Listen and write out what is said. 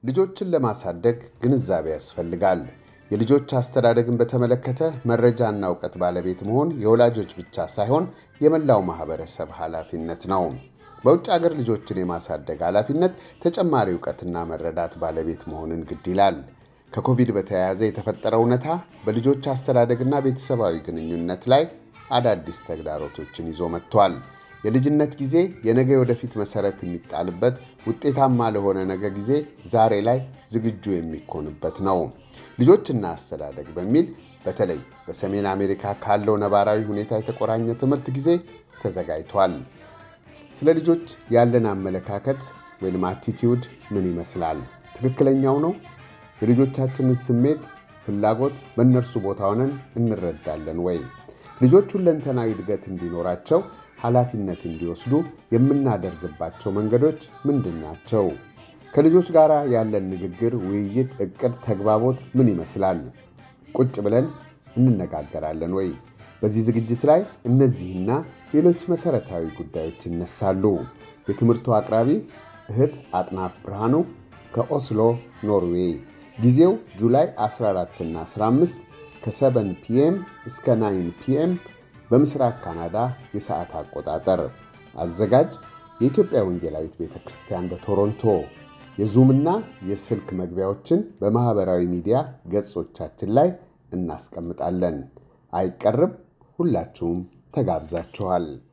ልጆችን ለማሳደግ ግንዛቤ ያስፈልጋል። የልጆች አስተዳደግን በተመለከተ መረጃና ዕውቀት ባለቤት መሆን የወላጆች ብቻ ሳይሆን የመላው ማህበረሰብ ኃላፊነት ነው። በውጭ ሀገር ልጆችን የማሳደግ ኃላፊነት ተጨማሪ ዕውቀትና መረዳት ባለቤት መሆንን ግድ ይላል። ከኮቪድ በተያያዘ የተፈጠረው ሁኔታ በልጆች አስተዳደግና ቤተሰባዊ ግንኙነት ላይ አዳዲስ ተግዳሮቶችን ይዞ መጥቷል። የልጅነት ጊዜ የነገ ወደፊት መሰረት የሚጣልበት ውጤታማ ለሆነ ነገ ጊዜ ዛሬ ላይ ዝግጁ የሚኮንበት ነው። ልጆችና አስተዳደግ በሚል በተለይ በሰሜን አሜሪካ ካለው ነባራዊ ሁኔታ የተቆራኘ ትምህርት ጊዜ ተዘጋጅቷል። ስለ ልጆች ያለን አመለካከት ወይም አቲቲዩድ ምን ይመስላል? ትክክለኛው ነው? የልጆቻችንን ስሜት፣ ፍላጎት በእነርሱ ቦታ ሆነን እንረዳለን ወይ? ልጆች ሁለንተናዊ እድገት እንዲኖራቸው ኃላፊነት እንዲወስዱ የምናደርግባቸው መንገዶች ምንድናቸው? ከልጆች ጋር ያለን ንግግር፣ ውይይት፣ እቅድ፣ ተግባቦት ምን ይመስላል? ቁጭ ብለን እንነጋገራለን ወይ? በዚህ ዝግጅት ላይ እነዚህና ሌሎች መሰረታዊ ጉዳዮች ይነሳሉ። የትምህርቱ አቅራቢ እህት አጥናፍ ብርሃኑ ከኦስሎ ኖርዌይ። ጊዜው ጁላይ 14 እና 15 ከ7 ፒኤም እስከ 9 ፒኤም በምስራቅ ካናዳ የሰዓት አቆጣጠር። አዘጋጅ የኢትዮጵያ ወንጌላዊት ቤተክርስቲያን በቶሮንቶ። የዙምና የስልክ መግቢያዎችን በማህበራዊ ሚዲያ ገጾቻችን ላይ እናስቀምጣለን። አይቀርም፣ ሁላችሁም ተጋብዛችኋል።